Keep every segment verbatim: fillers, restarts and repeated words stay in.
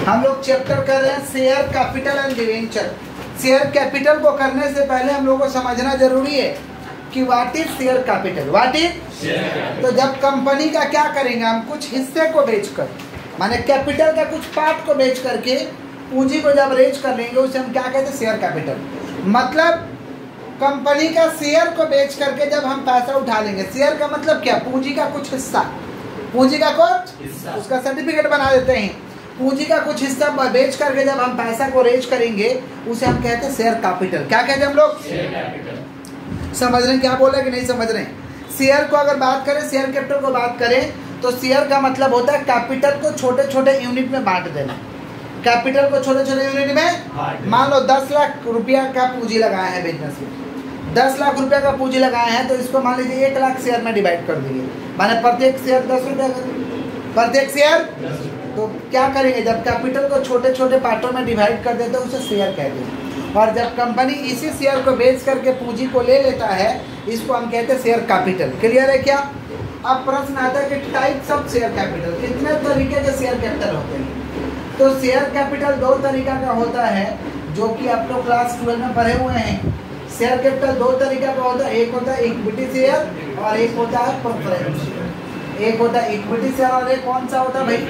हम लोग चैप्टर कर रहे हैं share capital and debenture. Share capital को करने से पहले हम लोग को समझना जरूरी है कि what is share capital, what is. तो जब कंपनी का क्या करेंगे हम, कुछ हिस्से को बेचकर, माने कैपिटल का कुछ पार्ट को बेच करके पूंजी को जब रेज कर लेंगे उसे हम क्या कहते हैं, शेयर कैपिटल। मतलब कंपनी का शेयर को बेच करके जब हम पैसा उठा लेंगे, शेयर का मतलब क्या, पूंजी का कुछ हिस्सा, पूंजी का कुछ, उसका सर्टिफिकेट बना देते हैं। पूंजी का कुछ हिस्सा बेच करके जब हम पैसा को रेज करेंगे उसे हम कहते हैं शेयर कैपिटल। क्या कहते हैं हम लोग, शेयर कैपिटल। समझ रहे हैं क्या बोल रहे हैं कि नहीं समझ रहे हैं। शेयर को अगर बात करें, शेयर कैपिटल को बात करें तो शेयर का मतलब होता है कैपिटल को छोटे छोटे यूनिट में बांट देना। कैपिटल को छोटे छोटे यूनिट में, मान लो दस लाख रुपया का पूंजी लगाया है बिजनेस में, दस लाख रुपया का पूंजी लगाए हैं तो इसको मान लीजिए एक लाख शेयर में डिवाइड कर दिए, माने प्रत्येक शेयर दस रुपया का, प्रत्येक शेयर। तो क्या करेंगे, जब कैपिटल को छोटे छोटे पार्टों में डिवाइड कर देते हैं उसे शेयर कहते हैं। और जब कंपनी इसी शेयर को बेच करके पूंजी को ले लेता है इसको हम कहते हैं शेयर कैपिटल। क्लियर है क्या। अब प्रश्न आता है कि टाइप्स ऑफ शेयर कैपिटल, कितने तरीके के शेयर कैपिटल होते हैं। तो शेयर कैपिटल दो तरीका का होता है जो कि आप लोग क्लास ट्वेल्व में पढ़े हुए हैं। शेयर कैपिटल दो तरीका का होता है, एक होता है इक्विटी शेयर और एक होता है प्रेफरेंस शेयर। एक होता है इक्विटी शेयर और एक कौन सा होता है भाई,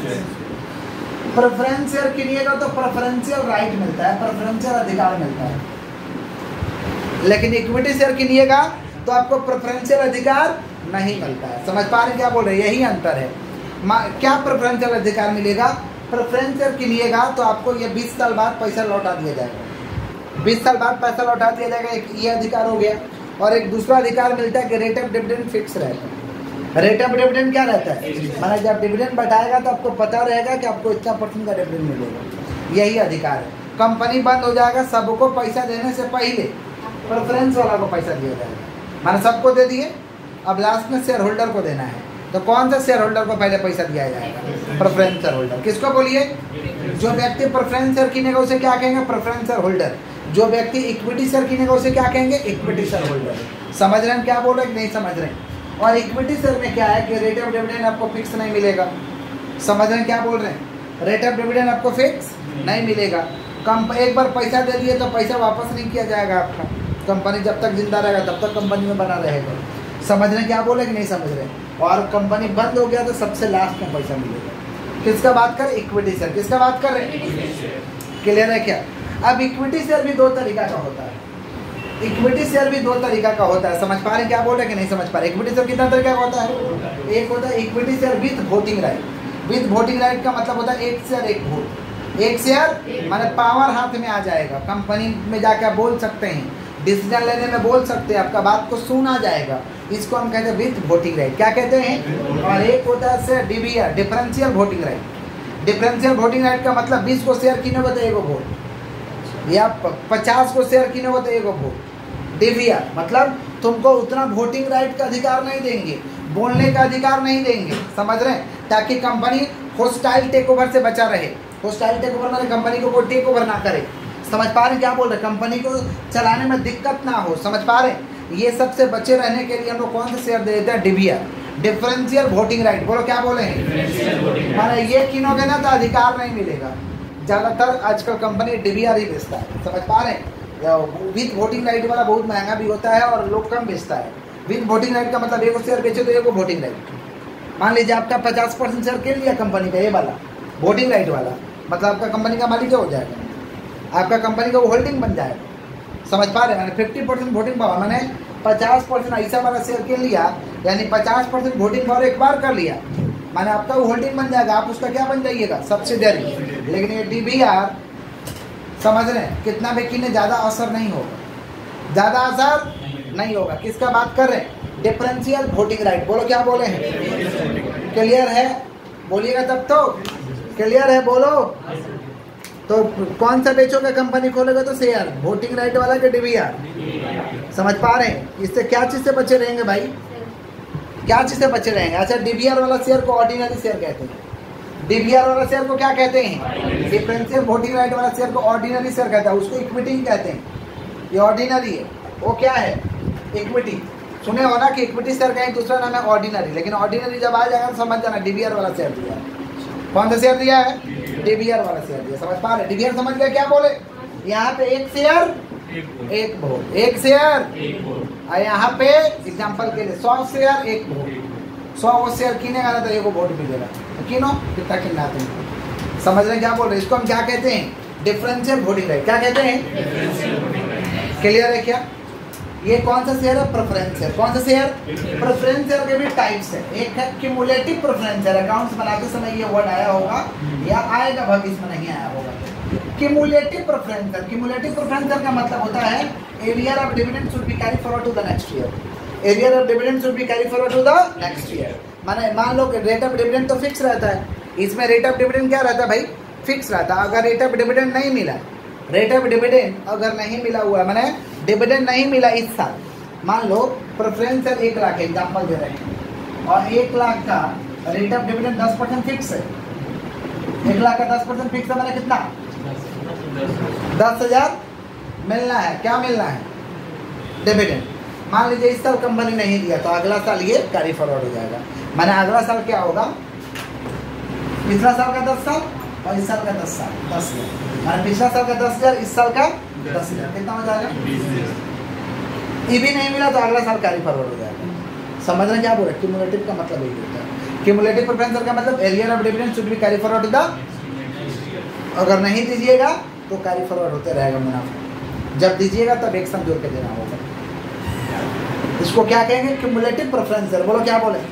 प्रेफरेंस शेयर किनिएगा तो प्रेफरेंशियल राइट मिलता है, प्रेफरेंशियल अधिकार मिलता है। लेकिन इक्विटी शेयर किनिएगा तो आपको प्रेफरेंशियल अधिकार नहीं मिलता है। समझ पा रहे क्या बोल रहे हैं, यही अंतर है। क्या प्रेफरेंशियल अधिकार मिलेगा, प्रेफरेंस शेयर किनिएगा तो आपको ये बीस साल बाद पैसा लौटा दिया जाएगा, बीस साल बाद पैसा लौटा दिया जाएगा, एक ये अधिकार हो गया। और एक दूसरा अधिकार मिलता है कि रेट ऑफ डिविडेंड फिक्स रहता है। रेट ऑफ डिविडेंड क्या रहता है, माना जब डिविडेंड बढ़ाएगा तो आपको पता रहेगा कि आपको इतना परसेंट का डिविडेंड मिलेगा, यही अधिकार है। कंपनी बंद हो जाएगा, सबको पैसा देने से पहले प्रेफरेंस वाला को पैसा दिया जाएगा, माना सबको दे दिए, अब लास्ट में शेयर होल्डर को देना है तो कौन सा शेयर होल्डर को पहले पैसा दिया जाएगा, प्रेफरेंस शेयर होल्डर। किसको बोलिए, जो व्यक्ति प्रेफरेंस शेयर किनेगा उसे क्या कहेंगे, प्रेफरेंस शेयर होल्डर। जो व्यक्ति इक्विटी शेयर किनेगा उसे क्या कहेंगे, इक्विटी शेयर होल्डर। समझ रहे हैं क्या बोल रहे हैं, नहीं समझ रहे हैं। और इक्विटी शेयर में क्या है कि रेट ऑफ डिविडेंड आपको फिक्स नहीं मिलेगा। समझ रहे हैं क्या बोल रहे हैं, रेट ऑफ डिविडेंड आपको फिक्स नहीं मिलेगा। कम एक बार पैसा दे दिए तो पैसा वापस नहीं किया जाएगा आपका, कंपनी जब तक जिंदा रहेगा तब तक कंपनी में बना रहेगा। समझ रहे हैं क्या बोले कि नहीं समझ रहे। और कंपनी बंद हो गया तो सबसे लास्ट में पैसा मिलेगा। किसका बात कर, इक्विटी शेयर। किसका बात कर रहे हैं, क्लियर है क्या। अब इक्विटी शेयर भी दो तरीका का होता है, इक्विटी शेयर भी दो तरीका का होता है। समझ पा रहे हैं क्या बोल रहे हैं कि नहीं समझ पा रहे। इक्विटी शेयर कितना तरीका का होता है, एक होता है equity share with voting right. With voting right का मतलब होता है एक शेयर एक वोट। एक शेयर माने पावर हाथ में आ जाएगा, कंपनी में जाकर आप बोल सकते हैं, डिसीजन लेने में बोल सकते हैं, आपका बात को सुना जाएगा। इसको हम कहते हैं विथ वोटिंग राइट। क्या कहते हैं। और एक होता है share DVR, differential voting right. Differential voting right का मतलब बीस को शेयर किनोगे तो एगो वोट, या पचास को शेयर किनोगे तो एगो वोट। डीवीआर मतलब तुमको उतना वोटिंग राइट का अधिकार नहीं देंगे, बोलने का अधिकार नहीं देंगे। समझ रहे हैं, ताकि कंपनी होस्टाइल टेक ओवर से बचा रहे। होस्टाइल टेक ओवर माने कंपनी को कोई टेक ओवर ना करे। समझ पा रहे हैं क्या बोल रहे, कंपनी को चलाने में दिक्कत ना हो। समझ पा रहे हैं, ये सबसे बचे रहने के लिए हम लोग कौन सा शेयर दे देते हैं, डीवीआर, डिफरेंशियल वोटिंग राइट। बोलो क्या बोले हैं, माने ये किनोगे ना तो अधिकार नहीं मिलेगा। ज़्यादातर आजकल कंपनी डीवीआर ही बेचता है। समझ पा रहे हैं। विथ वोटिंग राइट वाला बहुत महंगा भी होता है और लोग कम बेचता है। विथ वोटिंग राइट का मतलब एक शेयर बेचे तो एक वोटिंग राइट। मान लीजिए आपका पचास परसेंट शेयर किन लिया कंपनी का, ये वाला वोटिंग राइट वाला, मतलब आपका कंपनी का मालिक हो जाएगा, आपका कंपनी का होल्डिंग बन जाएगा। समझ पा रहे हैं, मैंने फिफ्टी परसेंट वोटिंग पावर, मैंने पचास परसेंट ऐसा वाला शेयर किन लिया, यानी पचास परसेंट वोटिंग पावर एक बार कर लिया, माने आपका वो होल्डिंग बन जाएगा, आप उसका क्या बन जाइएगा, सब्सिडियरी। लेकिन ये डीवीआर समझ रहे हैं, कितना भी किने ज़्यादा असर नहीं होगा, ज़्यादा असर नहीं होगा। किसका बात कर रहे हैं, डिफरेंशियल वोटिंग राइट। बोलो क्या बोले हैं, क्लियर है, बोलिएगा तब तो क्लियर है, बोलो। तो कौन सा बेचोगे, कंपनी खोलेगा तो शेयर वोटिंग राइट वाला के डीवीआर। समझ पा रहे हैं, इससे क्या चीज़ से बचे रहेंगे भाई, क्या चीज़ से बचे रहेंगे। अच्छा, डीवीआर वाला शेयर को ऑर्डिनरी शेयर कहते हैं। डीवीआर वाला शेयर को क्या कहते हैं, डिफरेंशियल वोटिंग राइट वाला शेयर को ऑर्डिनरी शेयर कहता है, उसको इक्विटी कहते हैं। ये ऑर्डिनरी है, वो क्या है, इक्विटी। सुने हो ना कि इक्विटी शेयर का ही दूसरा नाम है ऑर्डिनरी। लेकिन ऑर्डिनरी जब आ जाएगा तो समझ जाना डीवीआर वाला शेयर दिया है। कौन सा शेयर दिया है, डीबीआर वाला शेयर दिया। समझ पा रहे? डीबीआर समझ गए क्या बोले? यहाँ पे एक शेयर एक वोट, एक शेयर और यहाँ पे एग्जांपल के लिए सौ शेयर एक वोट। सौ वो शेयर किनेगा ना तो एक वोट मिलेगा। तो किनो कितना कितना तुम समझ रहे क्या बोल रहे? इसको हम क्या कहते हैं? Differential voting right. क्या कहते हैं? क्लियर है क्या? ये कौन सा शेयर है? Preference share. कौन सा शेयर? प्रेफरेंस शेयर के भी टाइप्स है। एक है क्यूमुलेटिव प्रेफरेंस शेयर। अकाउंट्स बनाते समय ये वर्ड आया होगा या आएगा, भाग्य इसमें नहीं आया होगा। Cumulative preference share. Cumulative preference share का मतलब होता है arrear of dividend should be carry forward to the next year. Arrear of dividend should be carry forward to the next year. माने मान लो कि रेट ऑफ डिविडेंड तो fix रहता है, इसमें रेट ऑफ डिविडेंड क्या रहता है भाई? फिक्स रहता है। अगर रेट ऑफ डिविडेंड नहीं मिला, रेट ऑफ डिविडेंड अगर नहीं मिला हुआ माने डिविडेंड नहीं मिला इस साल, मान लो प्रेफरेंस शेयर एक लाख एग्जाम्पल दे रहे हैं और एक लाख का रेट ऑफ डिविडेंड दस परसेंट फिक्स है। एक लाख का दस परसेंट फिक्स है, मैंने कितना? दस हजार मिलना है। क्या मिलना है? डिविडेंड। मान लीजिए इस साल कंपनी नहीं दिया तो अगला साल ये कैरी फॉरवर्ड हो जाएगा। मैंने अगला साल क्या होगा? पिछला साल का दस साल और इस साल का दस साल दस हजार मैंने पिछला साल का दस हजार इस साल का दस हजार कितना हो जाएगा? ये भी नहीं मिला तो अगला साल कैरी फॉरवर्ड हो जाएगा। समझ रहे क्या बोल रहे? क्यूमुलेटिव का मतलब यही होता है। क्यूमुलेटिव प्रेफरेंस शेयर का मतलब arrear of dividend should be carry forward to the, अगर नहीं दीजिएगा तो कैरी फॉरवर्ड होते रहेगा मुनाफा। जब दीजिएगा तब एक सम जोड़ के देना होगा। इसको क्या कहेंगे? Cumulative preference share. बोलो क्या बोले?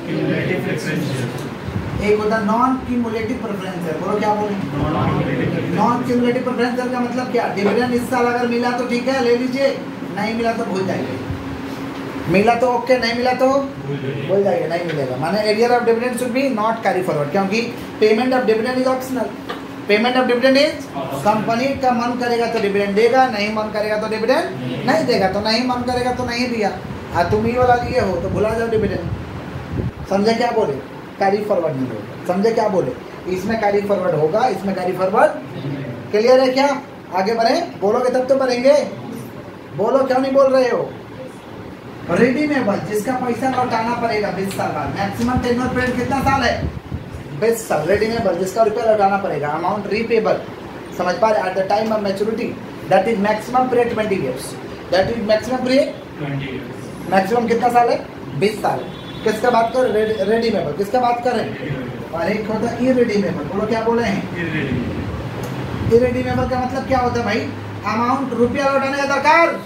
एक होता नॉन क्यूमुलेटिव प्रेफरेंस शेयर। बोलो क्या बोले? नॉन क्यूमुलेटिव प्रेफरेंस शेयर का मतलब क्या? डिविडेंड इस साल अगर मिला तो ठीक है ले लीजिए, नहीं मिला तो भूल जाइए। मिला तो ओके, नहीं मिला तो भूल जाइए, नहीं मिलेगा। माने arrear of dividend should be not carry forward, क्योंकि payment of dividend is optional. Payment of dividend is, company का मन करेगा तो डिविडेंड देगा, नहीं मन करेगा तो डिविडेंड नहीं देगा। तो नहीं मन करेगा तो नहीं दिया, हाँ तुम ही वाला लिए हो तो भुला जाओ डिविडेंड। समझे क्या बोले? कैरी फॉरवर्ड नहीं होगा। समझे क्या बोले? इसमें कैरी फॉरवर्ड होगा, इसमें कैरी फॉरवर्ड। क्लियर है क्या? आगे बढ़े? बोलोगे तब तो बढ़ेंगे। बोलो क्यों नहीं बोल रहे हो? रिडीमेबल, जिसका पैसा लौटाना पड़ेगा बीस साल बाद। मैक्सिमम टेन्योर पीरियड कितना साल है? बीस साल। रिडीमेबल, जिसका रुपया लौटाना पड़ेगा। अमाउंट रीपेबल, समझ पा रहे? At the time of maturity, that is maximum period twenty years. That is maximum period twenty years. Maximum कितना साल है? बीस साल। किसका बात कर रहे हैं? रेडीमेबल। किसका बात कर रहे हैं? और एक होता है इरेडीमेबल। बोलो क्या बोले हैं? इरेडीमेबल का मतलब क्या होता है भाई? अमाउंट रुपया लौटाने का दरकार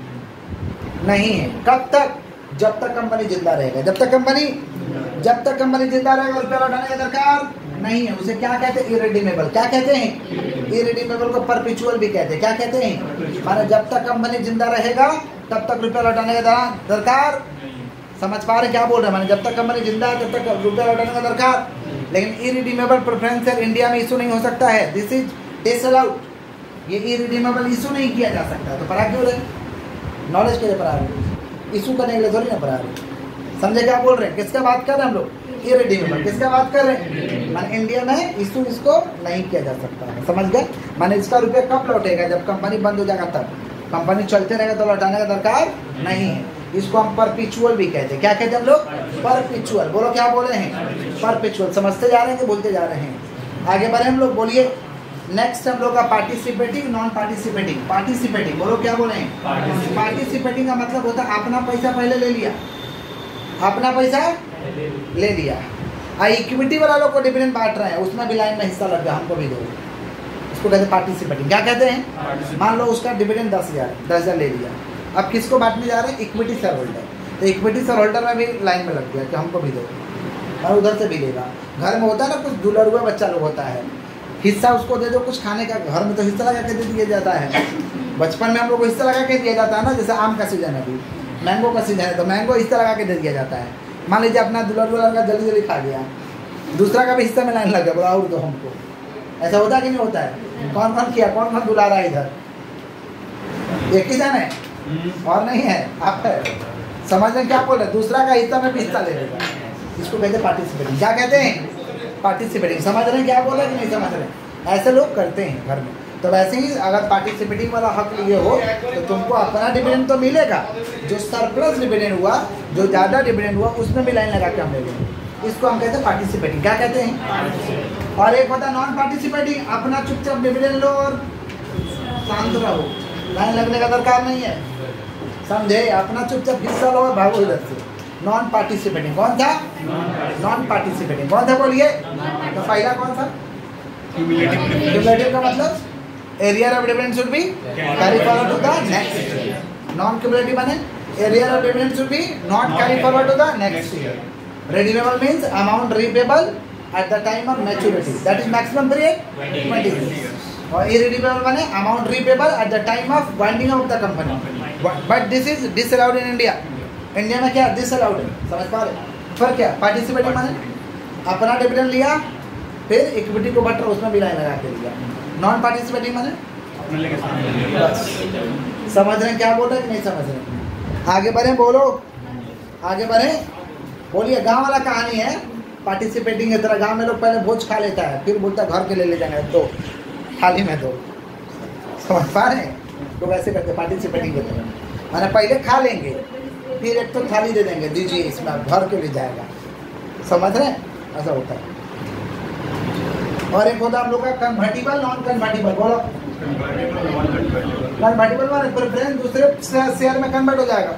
नहीं है। कब तक? जब तक कंपनी जिंदा रहेगा। जब तक कंपनी जब तक कंपनी जिंदा रहेगा रुपया लौटाने का दरकार नहीं है। उसे क्या कहते हैं? इरेडीमेबल। क्या कहते हैं? इरेडीमेबल को परपेचुअल भी कहते हैं। क्या कहते हैं? माने जब तक कंपनी जिंदा रहेगा तब तक रुपया लौटाने का दरकार। समझ पा रहे क्या बोल रहे हैं? माने जब तक कंपनी जिंदा है तब तक रुपया लौटाने का दरकार। लेकिन इरिडीमेबल प्रेफरेंस शेयर इंडिया में इशू नहीं हो सकता है। This is disallowed. ये इरिडीमेबल इशू नहीं किया जा सकता। तो पढ़ा क्यों रहे? नॉलेज के लिए पढ़ा रहे, इशू करने के लिए थोड़ी ना पढ़ा रहे। समझे क्या बोल रहे हैं? किसका बात कर रहे हैं हम लोग? इरिडीमेबल। किसका बात कर रहे हैं? माने इंडिया में इशू इसको नहीं किया जा सकता है। समझ गए? माने इसका रुपया कब लौटेगा? जब कंपनी बंद हो जाएगा तब। कंपनी चलते रहेगा तो लौटाने का दरकार नहीं है। इसको हम परपेचुअल भी कहते हैं। क्या कहते हैं हम लोग? परपेचुअल। बोलो क्या बोले हैं? परपेचुअल। समझते जा रहे हैं कि बोलते जा रहे हैं? आगे बढ़े हम लोग, बोलिए। नेक्स्ट हम लोग का पार्टिसिपेटिंग, नॉन पार्टिसिपेटिंग। पार्टिसिपेटिंग, बोलो क्या बोले हैं? पार्टिसिपेटिंग का मतलब होता है अपना पैसा पहले ले लिया, अपना पैसा ले लिया। इक्विटी वाला लोग को डिविडेंड बांट रहे हैं, उसमें भी लाइन में हिस्सा लग गया, हमको भी दो। इसको कहते हैं पार्टिसिपेटिंग। क्या कहते हैं? मान लो उसका डिविडेंड दस हजार दस हजार ले लिया, अब किसको बांटने जा रहे हैं? Equity share holder. तो इक्विटी शेयर होल्डर में भी लाइन में लग गया कि हमको भी दो, और उधर से भी लेगा। घर में होता है ना कुछ दुलरुआ बच्चा लोग होता है, हिस्सा उसको दे दो कुछ खाने का। घर में तो हिस्सा लगा के दे दिया जाता है। बचपन में हम लोग को हिस्सा लगा के दिया जाता है ना, जैसे आम का सीजन है, अभी मैंगो का सीजन है तो मैंगो हिस्सा लगा के दे दिया जाता है। मान लीजिए अपना दुलरुआ लड़का जल्दी जल्दी खा गया, दूसरा का भी हिस्सा में लाइन लग गया, बोला और दो हमको। ऐसा होता है कि नहीं होता है? कौन कौन किया? कौन कौन दुला रहा है इधर? एक ही जन है और नहीं है, आप है। समझ रहे क्या बोल रहे? दूसरा का हिस्सा में भी हिस्सा ले लेगा। इसको कहते हैं पार्टिसिपेटिंग। क्या कहते हैं? पार्टिसिपेटिंग। समझ रहे हैं क्या बोला कि नहीं समझ रहे? ऐसे लोग करते हैं घर में। तो वैसे ही अगर पार्टिसिपेटिंग वाला हक लिए हो तो तुमको अपना डिविडेंड तो मिलेगा, जो सरप्लस डिविडेंड हुआ, जो ज़्यादा डिविडेंड हुआ, उसमें भी लाइन लगा के हम ले लेंगे। इसको हम कहते हैं पार्टिसिपेटिंग। क्या कहते हैं? और एक होता है नॉन पार्टिसिपेटिंग, अपना चुपचाप डिविडेंड लो और शांत रहो, लाइन लगने का दरकार नहीं है, समझे? अपना चुपचाप हिस्सा लो और भागो इधर से। नॉन पार्टिसिपेटिंग कौन था? नॉन पार्टिसिपेटिंग कौन था बोलिए? तो पहला कौन था? क्यूमुलेटिव का मतलब arrear of dividend should be carry forward to the next. Non cumulative माने arrear of dividend should be not carry forward to the next year. redeemable means amount repayable at the time of maturity, that is maximum period twenty years. और irredeemable माने amount repayable at the time of winding up the company, but this is disallowed in India. India में क्या disallowed है, समझ पा रहे? फर्क क्या? पार्टिसिपेटिंग माने अपना डिविडेंड लिया फिर इक्विटी को बट उसमें भी लाइन लगा के लिया। नॉन पार्टिसिपेटिंग माने बस समझ रहे हैं क्या बोल रहे हैं कि नहीं समझ रहे? आगे बढ़े, बोलो आगे बढ़े, बोलिए। गांव वाला कहानी है पार्टिसिपेटिंग की तरह। गांव में लोग पहले भोज खा लेता है फिर बोलता है घर के ले ले जाएंगे दो थाली में दो, समझ पा रहे हैं? लोग ऐसे करते पार्टिसिपेटिंग की तरह, मैंने पहले खा लेंगे फिर एक तो थाली दे देंगे, दीजिए इसमें घर के ले जाएगा, समझ रहे हैं? ऐसा होता है। और एक होता है आप लोग का कन्वर्टिबल नॉन कन्वर्टिबल। बोलो कन्वर्टिबल माने प्रेफरेंस दूसरे शेयर में कन्वर्ट हो जाएगा,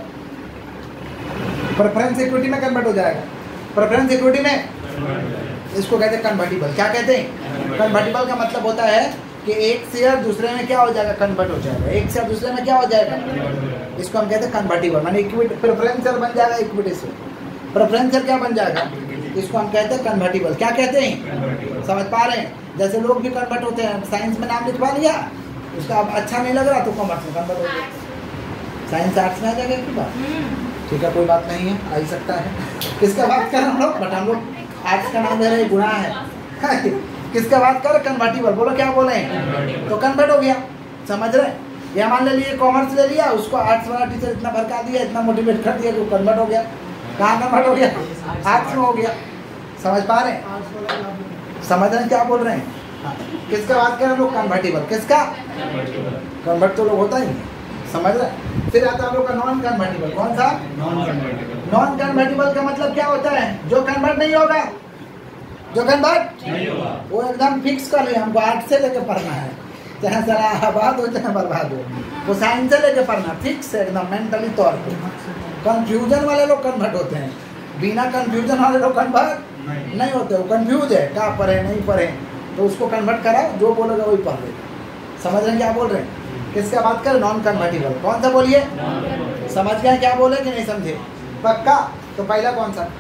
प्रेफरेंस इक्विटी में कन्वर्ट हो जाएगा। प्रेफरेंस इक्विटी में इसको कहते हैं कन्वर्टिबल। क्या कहते हैं? कन्वर्टिबल का मतलब होता है कि एक शेयर दूसरे में क्या हो जाएगा? कन्वर्ट हो जाएगा। एक शेयर दूसरे में क्या हो जाएगा? इसको हम कहते हैं कन्वर्टिबल, माने इक्विटी प्रेफरेंस शेयर बन जाएगा इक्विटी से। प्रेफरेंस शेयर क्या बन जाएगा? इसको हम कहते हैं कन्वर्टिबल। क्या कहते हैं? समझ पा रहे हैं? जैसे लोग भी कन्वर्ट होते हैं, साइंस में नाम लिखवा लिया, उसका अब अच्छा नहीं लग रहा तो कॉमर्स में कन्वर्ट हो गया, साइंस आर्ट्स में आ जाएगा एक बार। ठीक है, कोई बात नहीं है, आ ही सकता है। किसका बात कर हम लोग? बट हम लोग आर्ट्स का नाम दे रहे गुनाह है। किसका बात कर? कन्वर्टिबल। बोलो क्या बोले? तो कन्वर्ट हो गया, समझ रहे? या मान ले लिए कॉमर्स ले लिया, उसको आर्ट्स वाला टीचर इतना भड़का दिया, इतना मोटिवेट कर दिया कि वो कन्वर्ट हो गया। कहाँ कन्वर्ट हो गया? आर्ट्स में हो गया, समझ पा रहे हैं? समझ रहे हैं क्या बोल रहे हैं? हाँ। किसका बात कर रहे हैं लोग? कन्वर्टिबल। किसका? कन्वर्ट तो लोग होता ही नहीं, समझ रहे हैं? फिर आता है लोग का नॉन कन्वर्टिबल। कौन सा? नॉन कन्वर्टिबल का मतलब क्या होता है? जो कन्वर्ट नहीं होगा, जो कन्वर्ट नहीं होगा वो एकदम फिक्स कर लिया, हमको आर्ट से लेके पढ़ना है, चाहे सारा आबाद हो चाहे बर्बाद हो, वो साइंस से लेके पढ़ना फिक्स है एकदम मेंटली तौर पे। कंफ्यूजन वाले लोग कन्वर्ट होते हैं, बिना कंफ्यूजन वाले लोग कन्वर्ट नहीं, नहीं होते। वो कंफ्यूज है, क्या पढ़े नहीं पढ़े, तो उसको कन्वर्ट करा, जो बोलेगा वही पढ़ लेगा। समझ रहे हैं क्या बोल रहे हैं? किसका बात करें? Non convertible. कौन सा बोलिए? समझ गए क्या बोले कि नहीं समझे? पक्का? तो पहला कौन सा?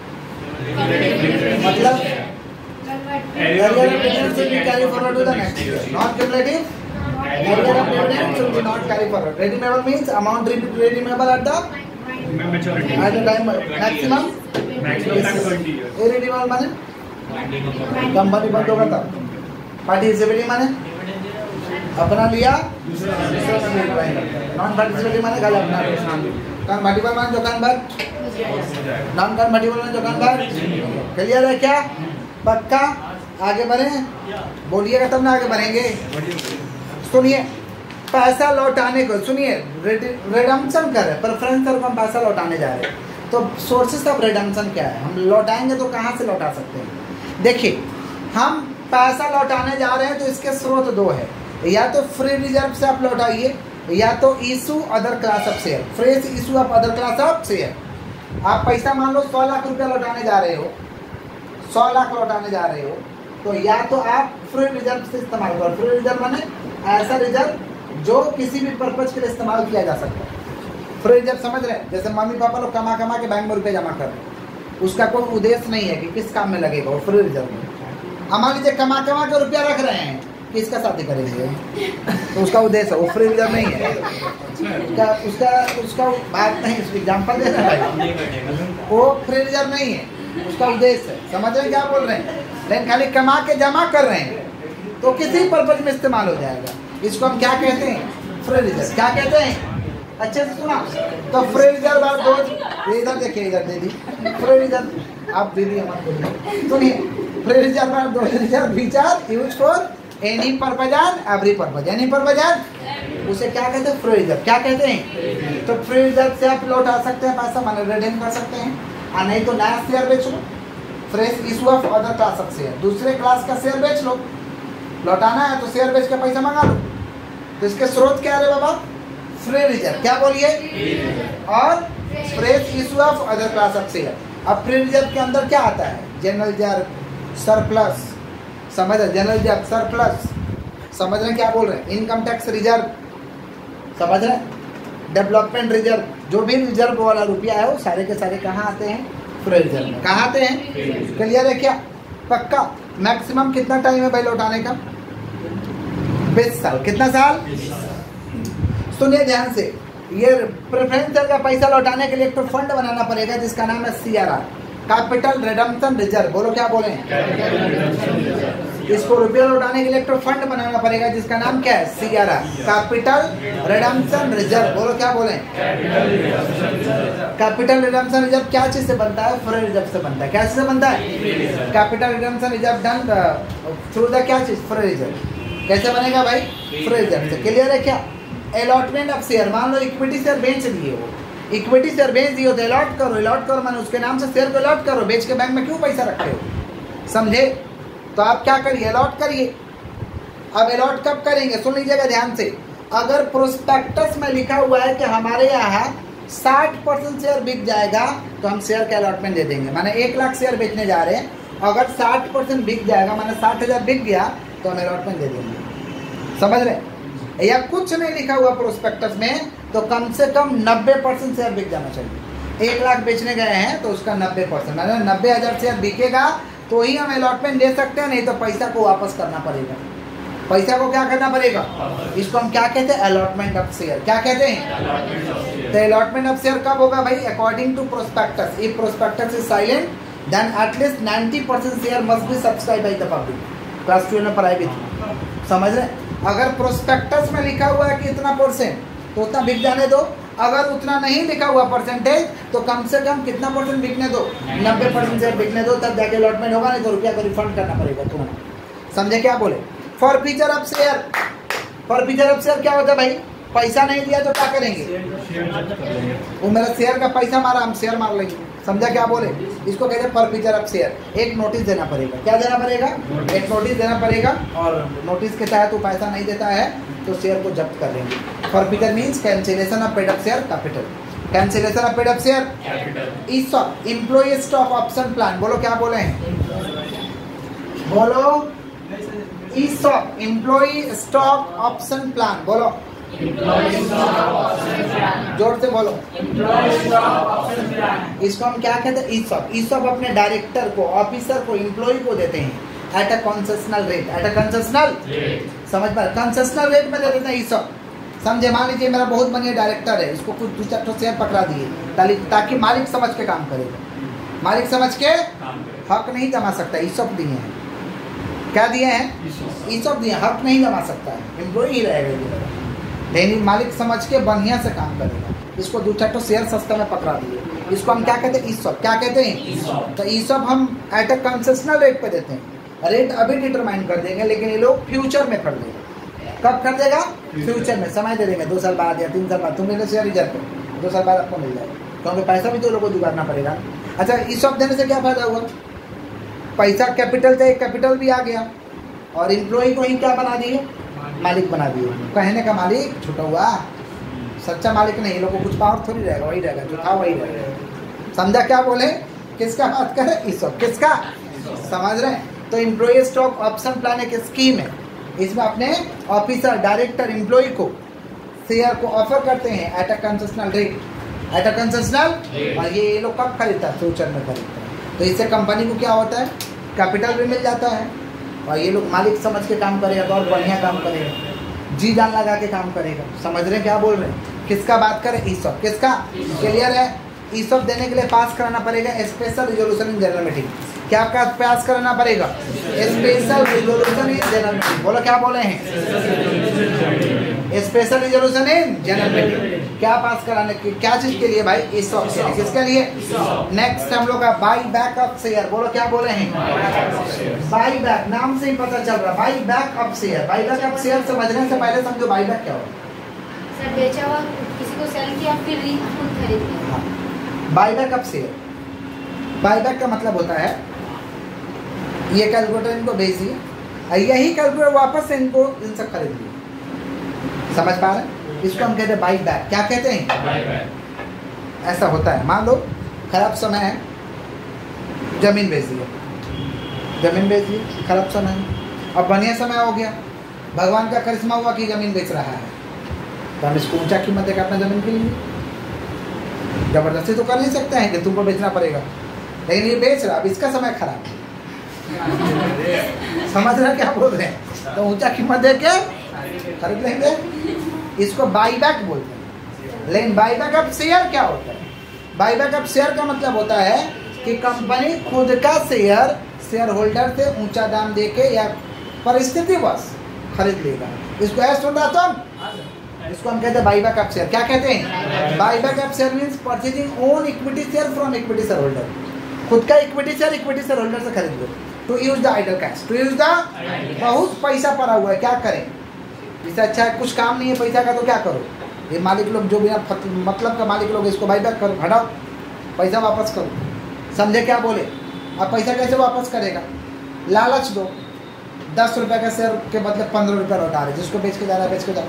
मतलब carry forward to the next year. Non cumulative not carry forward. Redeemable means amount redeemable at the at the time maximum irredeemable माने कंपनी बंद होगा तब। पार्टिसिपेटिंग माने अपना लिया नॉन पार्टिसिपेटिंग माने खाली अपना। कन्वर्टिबल माने जो कन्वर्ट, नॉन कन्वर्टिबल माने जो कन्वर्ट। क्लियर है क्या? पक्का? आगे बढ़े, बोलिएगा तब ना आगे बढ़ेंगे। सुनिए, पैसा लौटाने को सुनिए, रिडम्पशन कर रहे, प्रेफरेंस को हम पैसा लौटाने जा रहे हैं, तो सोर्सेस ऑफ रिडम्पशन क्या है? हम लौटाएंगे तो कहाँ से लौटा सकते हैं? देखिए, हम पैसा लौटाने जा रहे हैं तो इसके स्रोत दो है, या तो फ्री रिजर्व से आप लौटाइए, या तो issue other class of share, fresh issue of other class of share. आप पैसा मान लो सौ लाख रुपया लौटाने जा रहे हो, सौ लाख लौटाने जा रहे हो, तो या तो आप फ्री रिजर्व से इस्तेमाल करो। फ्री रिजर्व माने ऐसा रिजर्व जो किसी भी पर्पज के लिए इस्तेमाल किया जा सकता है। फ्री रिजर्व समझ रहे हैं? जैसे मम्मी पापा लोग कमा कमा के बैंक में रुपये जमा कर रहे हैं, उसका कोई उद्देश्य नहीं है कि किस काम में लगेगा, वो फ्री रिजर्व में। अब मान लीजिए कमा कमा के रुपया रख रहे हैं, किसका शादी करेंगे, तो उसका उद्देश्य है, वो फ्री रिजर्व नहीं है। उसका उसका उसका बात नहीं, उसकी एग्जाम्पल दे रहा है, वो फ्री रिजर्व नहीं है, उसका उद्देश्य है। समझ रहे हैं क्या बोल रहे हैं? लेकिन खाली कमा के जमा कर रहे हैं तो किसी पर्पज में इस्तेमाल हो जाएगा। इसको हम क्या कहते हैं? Free reserve. क्या कहते हैं? अच्छे से सुना। तो फ्री रिजर्व आप दो, इधर देखिए, इधर दे दी फ्री रिजर्व, आप दे दिए मत बोलिए। सुनिए, फ्री रिजर्व आप दो रिजर्व विचार use for any purpose and every purpose. Any purpose and उसे क्या कहते हैं? Free reserve. क्या कहते हैं? तो फ्री रिजर्व से आप लौटा सकते हैं पैसा, माने रिडीम कर सकते हैं, और नहीं तो नया शेयर बेच लो। Fresh issue of other class of share, दूसरे क्लास का शेयर बेच लो, लौटाना है तो शेयर बेच के पैसा मंगा लो। तो इसके स्रोत क्या है बाबा? फ्री रिजर्व, क्या बोलिए? और fresh issue of other class of share. अब फ्री रिजर्व के अंदर क्या आता है? जनरल रिजर्व, सरप्लस, समझ रहे? जनरल रिजर्व, सरप्लस, समझ रहे क्या बोल रहे हैं? इनकम टैक्स रिजर्व, समझ रहे? डेवलपमेंट रिजर्व, जो भी रिजर्व वाला रुपया है वो सारे के सारे कहाँ आते हैं? फ्री रिजर्व में। कहाँ आते हैं? क्लियर है क्या? पक्का। मैक्सिमम कितना टाइम है भाई लौटाने का? बीस साल। कितना साल? सुनिए ध्यान से, ये प्रेफरेंस शेयर का पैसा लौटाने के लिए एक तो फंड बनाना पड़ेगा जिसका नाम है C R R, capital redemption reserve. बोलो क्या बोले? इसको रुपया लौटाने के लिए एक तो फंड बनाना पड़ेगा जिसका नाम क्या है? C R R, capital redemption reserve. बोलो क्या बोले? कैपिटल रिडम्पशन रिजर्व क्या चीज से बनता है? फ्री रिजर्व से बनता है। क्या चीज से बनता है? Capital redemption reserve done through the क्या चीज? Free reserve. कैसे बनेगा भाई? फ्री रिजर्व से। क्लियर है क्या? अलॉटमेंट ऑफ शेयर, मान लो इक्विटी शेयर बेच दिए हो, इक्विटी शेयर बेच दिए हो तो अलॉट करो, अलॉट करो माने उसके नाम से शेयर को अलॉट करो, बेच के बैंक में क्यों पैसा रखते हो? समझे? तो आप क्या करिए? अलॉट करिए। अब अलॉट कब करेंगे? सुन लीजिएगा ध्यान से। अगर प्रोस्पेक्टस में लिखा हुआ है कि हमारे यहाँ साठ परसेंट शेयर बिक जाएगा तो हम शेयर का अलॉटमेंट दे देंगे। माने एक लाख शेयर बेचने जा रहे हैं, अगर साठ परसेंट बिक जाएगा माने साठ हजार बिक गया तो हम अलॉटमेंट दे देंगे। समझ रहे? या कुछ नहीं लिखा हुआ प्रोस्पेक्टस में तो कम से कम नब्बे परसेंट शेयर बिक जाना चाहिए। एक लाख बेचने गए हैं तो उसका नब्बे परसेंट माने नब्बे हजार शेयर बिकेगा तो ही हम अलॉटमेंट दे सकते हैं, नहीं तो पैसा को वापस करना पड़ेगा। पैसा को क्या करना पड़ेगा? इसको हम क्या कहते हैं? Allotment of share. क्या कहते हैं? तो अलॉटमेंट ऑफ शेयर कब होगा भाई? According to prospectus. If prospectus is silent then at least ninety percent share must be subscribe by the public. Class twelve में पढ़ाई भी थी, समझ रहे? अगर प्रोस्पेक्टस में लिखा हुआ है कि इतना परसेंट तो उतना बिक जाने दो, अगर उतना नहीं लिखा हुआ परसेंटेज तो कम से कम कितना परसेंट बिकने दो? नब्बे परसेंट शेयर बिकने दो, तब जाके अलॉटमेंट होगा, नहीं तो रुपया को रिफंड करना पड़ेगा तुम्हें। समझे क्या बोले? Forfeiture of share, forfeiture of share क्या होता है भाई? पैसा नहीं दिया तो क्या करेंगे? वो मेरा शेयर का पैसा मारा, हम शेयर मार लेंगे। समझा क्या बोले? इसको कहते हैं फॉर फ्यूचर ऑफ शेयर। एक नोटिस देना पड़ेगा। क्या देना पड़ेगा? एक नोटिस देना पड़ेगा, और नोटिस के तहत वो पैसा नहीं देता है तो शेयर को जब्त कर लेंगे। Forfeiture means cancellation of paid up share capital, cancellation of paid up share capital. ESOP, employee stock option plan. बोलो क्या बोले हैं? बोलो ESOP, employee stock option plan. बोलो जोर से बोलो। इसको हम क्या कहते हैं? ईसॉप। ईसॉप अपने डायरेक्टर को, ऑफिसर को, एम्प्लॉय को देते हैं at a concessional rate, at a concessional समझ पा? कंसेशनल रेट में दे देते हैं ईसॉप। समझे? मान लीजिए मेरा बहुत बढ़िया डायरेक्टर है, इसको कुछ दो चार शेयर पकड़ा दिए ताकि मालिक समझ के काम करेगा। मालिक समझ के हक नहीं जमा सकता, ईसॉप दिए हैं। क्या दिए हैं? ईसॉप दिए, हक नहीं जमा सकता है, एम्प्लॉय ही रहेगा, लेकिन मालिक समझ के बढ़िया से काम करेगा। इसको दो चार शेयर सस्ता में पकड़ा दिए, इसको हम क्या कहते हैं? ईसॉप। क्या कहते हैं? तो ईसॉप हम एट अ कंसेशनल रेट पे देते हैं। रेट अभी डिटरमाइन कर देंगे, लेकिन ये लोग फ्यूचर में कर देगा। कब कर देगा? फ्यूचर में। समय दे देंगे, दो साल बाद या तीन साल बाद तुम ले शेयर रिजर्व पे, दो साल बाद आपको मिल जाएगा, क्योंकि पैसा भी तो लोगों को जुगाड़ना पड़ेगा। अच्छा, ईसॉप देने से क्या फायदा हुआ? पैसा कैपिटल चाहिए, कैपिटल भी आ गया, और एम्प्लॉय को ही क्या बना दिए? मालिक बना दिए। कहने का मालिक छुटा हुआ, सच्चा मालिक नहीं। लोगों को कुछ पावर थोड़ी रहेगा, वही रहेगा जो था वही रहेगा। समझा क्या बोले? किसका बात करे? ईसॉप। किसका? समझ रहे हैं? तो एम्प्लॉय स्टॉक ऑप्शन प्लान एक स्कीम है, इसमें अपने ऑफिसर, डायरेक्टर, एम्प्लॉय को शेयर को ऑफर करते हैं at a concessional rate, at a concessional. और ये लोग कब खरीदता है? फ्यूचर में खरीदता है। तो इससे कंपनी को क्या होता है? कैपिटल भी मिल जाता है, और ये लोग मालिक समझ के काम करेगा तो और बढ़िया काम करेगा, जी जान लगा के काम करेगा। समझ रहे हैं क्या बोल रहे हैं? किसका बात करें? ईसॉप। किसका? क्लियर है? ईसॉप देने के लिए पास कराना पड़ेगा special resolution in general meeting. क्या का पास कराना पड़ेगा? Special resolution in general meeting. बोलो क्या बोले हैं? Special resolution in general meeting. क्या पास कराने की? क्या चीज के लिए भाई? ईसॉप के लिए। किसके लिए? नेक्स्ट हम लोग का बाई बैक ऑफ शेयर। बोलो क्या बोले हैं? बाई बैक, नाम से ही पता चल रहा, buy back of share. Buy back of share समझने से पहले समझो बाई बैक क्या होता है। सर, बेचा हुआ किसी को सेल किया फिर खुद खरीद लिया। Buy back of share, buy back का मतलब होता है ये कैलकुलेटर इनको भेज दिए, यही कैलकुलेटर वापस से इनको इनसे खरीद लिया। समझ पा रहे हैं? इसको हम कहते हैं बाई बैक। क्या कहते हैं? ऐसा होता है। मान लो खराब समय है, जमीन बेच दिए, जमीन बेच दी, खराब समय है। अब बढ़िया समय हो गया, भगवान का करिश्मा हुआ कि जमीन बेच रहा है, तो हम इसको ऊंचा कीमत देकर अपना जमीन के लिए जबरदस्ती तो कर नहीं सकते हैं कि तुमको बेचना पड़ेगा, लेकिन ये बेच रहा, अब इसका समय खराब है। समझ रहे क्या बोल रहे हैं? तो ऊंचा कीमत दे के खरीद लेंगे, इसको बाईबैक बोलते हैं। लेकिन बाईबैक ऑफ शेयर क्या होता है? बाईबैक ऑफ शेयर का मतलब होता है कि कंपनी खुद का शेयर शेयर होल्डर से ऊंचा दाम दे के या परिस्थिति बस खरीद लेगा। इसको ऐसा सुन रहा तुम? इसको हम कहते हैं बाईबैक ऑफ शेयर। क्या कहते हैं? Buyback of share means purchasing own equity share from equity share holder. खुद का equity share equity share holder से खरीद लो। To use the idle cash, to use the, बहुत पैसा पड़ा हुआ है, क्या करें? इससे अच्छा है कुछ काम नहीं है पैसा का, तो क्या करो? ये मालिक लोग जो बिना मतलब का मालिक लोग, इसको बाईबैक करो, हटाओ, पैसा वापस करो। समझे क्या बोले? अब पैसा कैसे वापस करेगा? लालच दो, दस रुपये का शेयर के बदले पंद्रह रुपये लौटा रहे, जिसको बेच के जा रहा है बेच के जा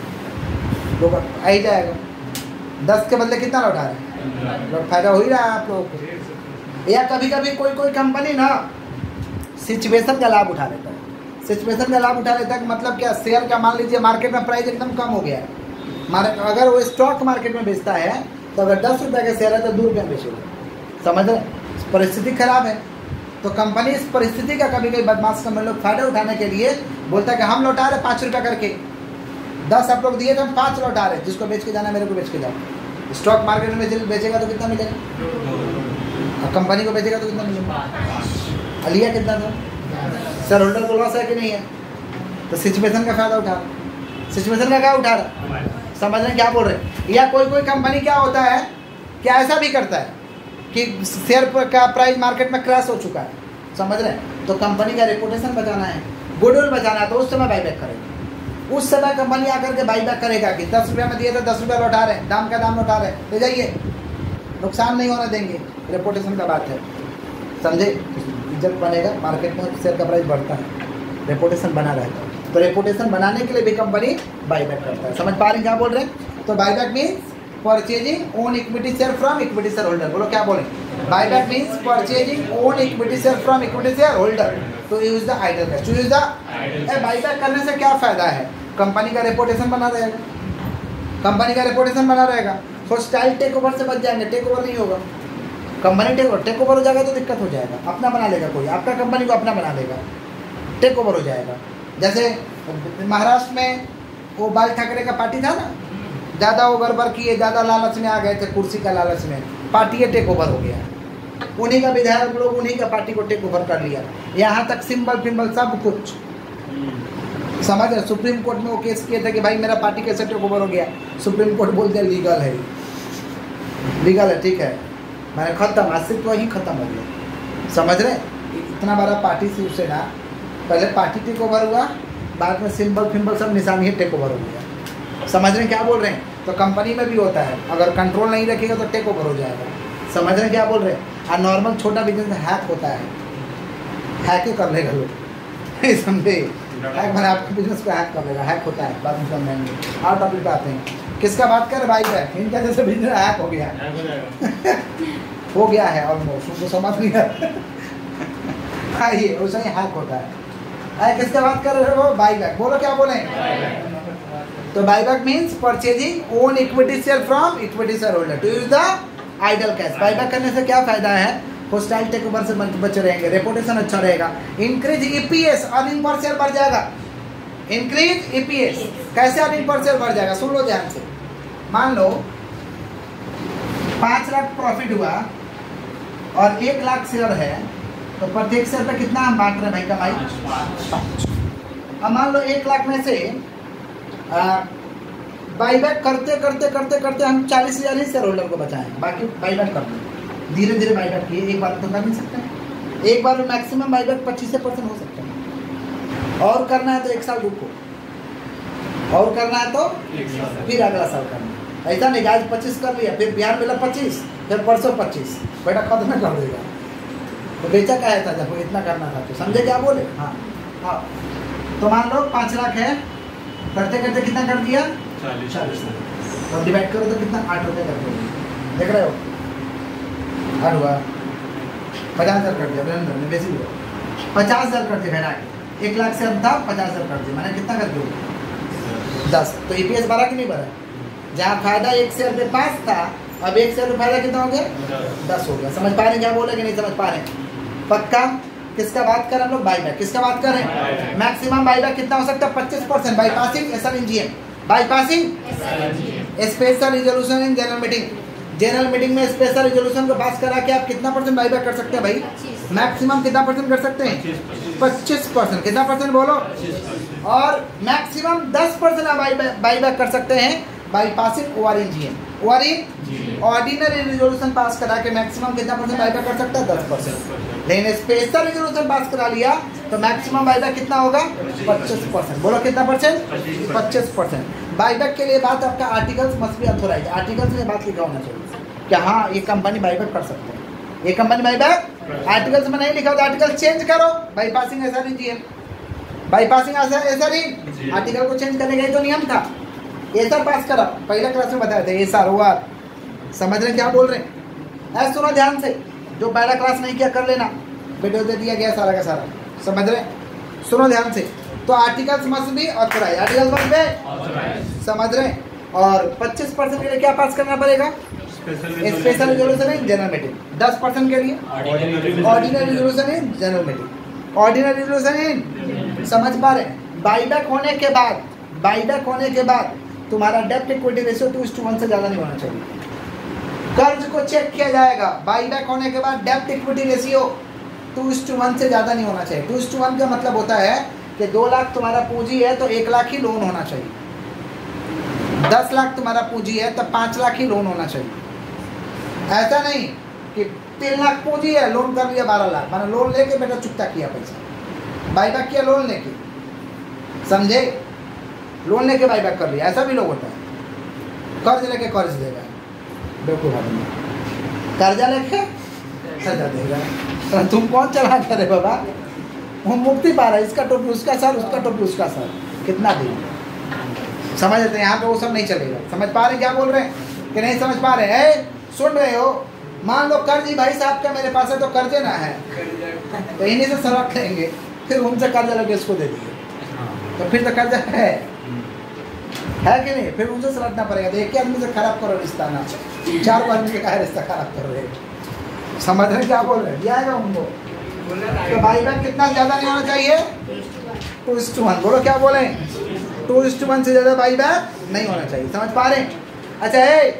लोग आ ही जाएगा। दस के बदले कितना लौटा रहे लोग? फायदा हो ही रहा है आप लोगों को। या कभी कभी कोई कोई कंपनी ना सिचुएशन का लाभ उठा लेता है। सिचुएशन का लाभ उठा लेता है मतलब क्या? शेयर का मान लीजिए मार्केट में प्राइस एकदम कम हो गया है, अगर वो स्टॉक मार्केट में बेचता है तो अगर दस रुपये का शेयर है तो दो रुपये में बेचेगा। समझ रहे? परिस्थिति खराब है, तो कंपनी इस परिस्थिति का कभी कभी बदमाश कंपनी लोग फायदा उठाने के लिए बोलता है कि हम लौटा रहे पाँच रुपये करके, दस आप लोग दिए तो हम पाँच लौटा रहे, जिसको बेच के जाना है मेरे को बेच के जाओ। स्टॉक मार्केट में बेचेगा तो कितना मिलेगा, और कंपनी को बेचेगा तो कितना मिलेगा? लिया कितना था? शेयर होल्डर को लॉस है कि नहीं है? तो सिचुएशन का फायदा उठा रहा। सिचुएशन का क्या उठा रहा? समझ रहे क्या बोल रहे हैं? या कोई कोई कंपनी क्या होता है, क्या ऐसा भी करता है कि शेयर का प्राइस मार्केट में क्रैश हो चुका है, समझ रहे हैं, तो कंपनी का रेपुटेशन बचाना है, गुडविल बचाना है, तो उस समय बाईबैक करेगा। उस समय कंपनी आकर के बाईबैक करेगा कि दस रुपये में दिए तो दस रुपये लौटा रहे, दाम का दाम लौटा रहे, ले जाइए, नुकसान नहीं होने देंगे। रेपुटेशन का बात है, समझे? इज्जत बनेगा, मार्केट में शेयर का प्राइस बढ़ता है, रेपुटेशन बना रहता है। तो रेपुटेशन बनाने के लिए भी कंपनी बाईबैक करता है। समझ पा रहे हैं क्या बोल रहे हैं? तो buyback means purchasing own equity share from equity share holder. बोलो क्या बोले? Buyback means purchasing own equity share from equity share holder to use the idle cash. To use the buyback करने से क्या फायदा है? कंपनी का रेपुटेशन बना रहेगा, कंपनी का रेपुटेशन बना रहेगा। हॉस्टाइल टेक ओवर से बच जाएंगे, टेक ओवर नहीं होगा। Company take over take over हो जाएगा तो दिक्कत हो जाएगा, अपना बना लेगा कोई, आपका कंपनी को अपना बना लेगा, टेक ओवर हो जाएगा। जैसे महाराष्ट्र में वो बाल ठाकरे का पार्टी था ना, ज़्यादा वो गड़बड़ किए, ज़्यादा लालच में आ गए थे, कुर्सी का लालच में, पार्टी टेक ओवर हो गया। उन्हीं का विधायक लोग उन्हीं का पार्टी को टेक ओवर कर लिया, यहाँ तक सिंबल फिम्बल सब कुछ। समझ रहे? सुप्रीम कोर्ट में वो केस किए थे कि भाई मेरा पार्टी कैसे टेक ओवर हो गया, सुप्रीम कोर्ट बोलते हैं लीगल है, लीगल है, ठीक है, मैंने खत्म, अस्तित्व तो ही खत्म हो गया। समझ रहे? इतना बड़ा पार्टी शिवसेना, पहले पार्टी टेक ओवर हुआ, बाद में सिंबल फिम्बल सब निशानी ही टेक ओवर हो गया। समझ रहे हैं क्या बोल रहे हैं? तो कंपनी में भी होता है, अगर कंट्रोल नहीं रखेगा तो टेक ओवर हो जाएगा। समझ रहे हैं क्या बोल रहे हैं? और नॉर्मल छोटा बिजनेस में हैक होता है, हैक ही कर लेगा लोग, समझे? हैक मैंने आपके बिजनेस को हैक कर लेगा, हैक होता है, बाद में समझेंगे। और टॉपिक पे आते हैं, किसका बात कर भाई है? इनका जैसे बिजनेस हैक हो गया हो गया है ऑलमोस्ट, उनको समझ नहीं आता। आइए वैसे ही हैक होता है। आए किसका बात कर रहे हो? बाईबैक। बोलो क्या बोले? तो buyback means purchasing own equity share from equity share holder to use the idle cash. Buyback करने से क्या फायदा है? हॉस्टाइल टेक ओवर से बचे रहेंगे, रेपुटेशन अच्छा रहेगा, increase EPS, earning per share बढ़ जाएगा। इंक्रीज ईपीएस, कैसे अर्निंग पर शेयर बढ़ जाएगा? सुन लो ध्यान से। मान लो पाँच लाख प्रॉफिट हुआ और एक लाख शेयर है, तो प्रत्येक शेयर पे कितना हम बांट रहे हैं भाई कमाई? अब मान लो एक लाख में से बाईबैक करते करते करते करते हम चालीस हजार ही शेयर होल्डर को बचाएं, बाकी बाईबैक कर दें, धीरे धीरे बाईबैक किए, एक बार तो कर नहीं सकते। एक बार में मैक्सिमम बाईबैक पच्चीस परसेंट हो सकता है, और करना है तो एक साल रुको, और करना है तो फिर अगला साल करना। ऐसा नहीं आज पच्चीस कर लिया, फिर बिहार मिला पच्चीस, फिर परसों पच्चीस, बेटा खत्म कर देगा। तो बेचा क्या था जब इतना करना था तो समझे क्या बोले। हाँ हाँ तो मान लो पाँच लाख है, करते करते कितना कर दिया चालीस लाख, और डिवाइड करो तो कितना आठ रुपये कर दिया, देख रहे हो आठ हुआ, पचास हज़ार कर दिया ने बेसी हुआ, पचास हज़ार कर दिया घटा के, एक लाख से अब था पचास हज़ार कर दिया, मैंने कितना कर दिया दस। तो ई पी एस बढ़ा कि नहीं बढ़ा, जहाँ फायदा एक शेयर पे पाँच था अब एक शेयर पे फायदा कितना हो गया दस हो गया। समझ पा रहे हैं क्या बोले कि नहीं समझ पा रहे हैं। पक्का किसका बात कर रहे हम लोग, बाईबैक किसका बात कर रहे हैं। मैक्सिमम बाईबैक कितना हो सकता है पच्चीस percent bypassing S L N G M, bypassing special resolution in general meeting, general meeting में स्पेशल रिजोल्यूशन को पास करा के आप कितना परसेंट बाईबैक कर सकते हैं भाई, मैक्सिमम कितना परसेंट कर सकते हैं पच्चीस परसेंट, कितना परसेंट बोलो, और मैक्सिमम दस परसेंट आप बाईबैक कर सकते हैं bypassing O R in G M, O R in ordinary resolution पास करा के मैक्सिमम कितना परसेंट बाईबैक कर सकता है दस परसेंट, लेकिन स्पेशल रिजोल्यूशन पास करा लिया तो मैक्सिमम बाईबैक कितना होगा पच्चीस परसेंट, बोलो कितना परसेंट पच्चीस परसेंट। बाईबैक के लिए बात आपका articles must be authorise, articles में बात लिखा होना चाहिए कि हाँ ये कंपनी बाईबैक कर सकते हैं, ये कंपनी बाईबैक, आर्टिकल्स में नहीं लिखा होता आर्टिकल चेंज करो, bypassing S R in G M, bypassing S R in, article को चेंज करने का ही तो नियम था, एस आर पास करा, पहला क्लास में बताया था एस आर ओ आर, समझ रहे क्या बोल रहे हैं। ऐसा सुनो ध्यान से, जो पहला क्लास नहीं किया कर लेना, वीडियो दे दिया गया सारा का सारा, समझ रहे सुनो ध्यान से। तो articles must be authorise, articles must be, समझ रहे। और पच्चीस परसेंट के लिए क्या पास करना पड़ेगा special resolution in general meeting, दस परसेंट के लिए ordinary resolution in general meeting, ordinary resolution in, समझ पा रहे। बाईबैक होने के बाद, बाईबैक होने के बाद तुम्हारा डेब्ट equity ratio two is to one से ज़्यादा नहीं होना चाहिए, कर्ज को चेक किया जाएगा, बाईबैक होने के बाद डेब्ट equity ratio two is to one से ज़्यादा नहीं होना चाहिए। टू इस टू वन का मतलब होता है कि दो लाख तुम्हारा पूंजी है तो एक लाख ही लोन होना चाहिए, दस लाख तुम्हारा पूंजी है तो पाँच लाख ही लोन होना चाहिए। ऐसा नहीं कि तीन लाख पूंजी है लोन कर लिया बारह लाख, मैंने लोन लेके बेटा चुकता किया पैसा, बाईबैक किया लोन लेके, समझे, लोन लेके बाईबैक कर लिया, ऐसा भी लोग होता है, कर्ज लेके कर्ज देगा, बेवकूफ आदमी, कर्जा लेके कर्जा देगा, तुम कौन चला करे बाबा, वो मुक्ति पा रहा है, इसका टोपी उसका सर, उसका टोपी उसका सर, कितना दिन समझ लेते हैं, यहाँ पे वो सब नहीं चलेगा। समझ पा रहे क्या बोल रहे हैं कि नहीं समझ पा रहे हैं, सुन रहे हो। मान लो कर्ज ही भाई साहब का मेरे पास है तो कर्जे ना है तो इन्हीं से सरक लेंगे, फिर उनसे कर्जा लगे इसको दे दिए तो फिर तो कर्जा है है कि नहीं, फिर उनसे सलटना पड़ेगा। तो एक ही आदमी से खराब करो रिश्ता ना, चार आदमी के क्या रिश्ता खराब कर रहे, समझ रहे क्या बोल रहे, दिया आएगा उनको। तो बाईबैक कितना ज़्यादा नहीं होना चाहिए, टू इस टू वन, बोलो क्या बोले, टू इस टू वन से ज़्यादा बाईबैक नहीं होना चाहिए, समझ पा रहे। अच्छा है,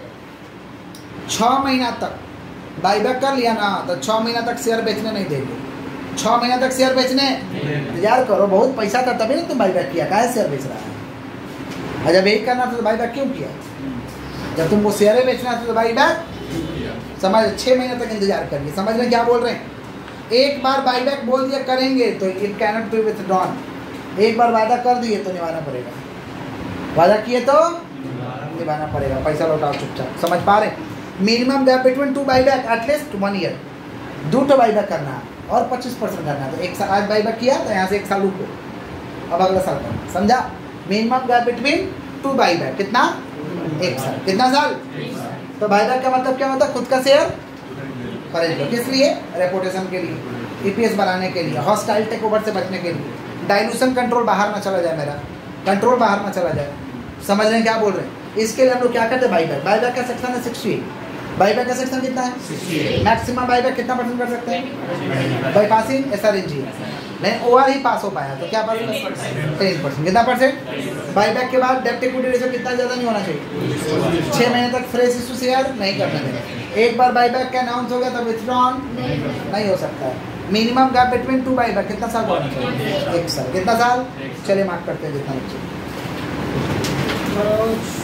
छः महीना तक बाईबैक कर लिया ना तो छः महीना तक शेयर बेचने नहीं देंगे, छः महीना तक शेयर बेचने इंतजार करो, बहुत पैसा था तभी ना तुम बाईबैक किया, काहे शेयर बेच रहा है। और जब यही करना था तो बाईबैक क्यों किया, जब तुमको शेयर बेचना था तो बाईबैक, समझ, छः महीने तक इंतजार करिए, समझ रहे क्या बोल रहे हैं। एक बार बाईबैक बोल दिया करेंगे तो इट कैनॉट बी विथड्रॉन, एक बार वादा कर दिए तो निभाना पड़ेगा, वादा किए तो निभाना पड़ेगा, पैसा लौटाओ चुपचाप, समझ पा रहे। Minimum gap between two buyback at least one year, दो तो बाईबैक करना है और पच्चीस परसेंट करना है, तो एक साल आज बाईबैक किया तो यहाँ से एक साल रुको, अब अगला साल करना, समझा। Minimum gap between two buyback कितना, एक साल, कितना साल। तो बाईबैक का मतलब क्या होता है, खुद का शेयर खरीद लो, किस लिए, रेपुटेशन के लिए, ईपीएस बनाने के लिए, हॉस्टाइल टेक ओवर से बचने के लिए, डाइल्यूशन कंट्रोल बाहर ना चला जाए, मेरा कंट्रोल बाहर ना चला जाए, समझ रहे हैं क्या बोल रहे हैं। इसके लिए हम लोग क्या करते हैं, बाईबैक, बाईबैक का सेक्शन है सिक्सटी, बाईबैक का सेक्शन कितना है, मैक्सिमम बाईबैक कितना परसेंट कर सकते हैं, bypassing S R N G, नहीं ओ आर ही पास हो पाया तो क्या परसेंट, टेन परसेंट, कितना परसेंट। बाईबैक के बाद डेब्ट इक्विटी रेशियो कितना ज़्यादा नहीं होना चाहिए, छः महीने तक फ्रेश इशू शेयर नहीं करना देगा, एक बार बाईबैक का अनाउंस हो गया तो विथड्रॉन नहीं हो सकता है। Minimum gap between two buyback कितना साल होना चाहिए, एक साल, कितना साल, चलिए मार्क करते हैं जितना बच्चे।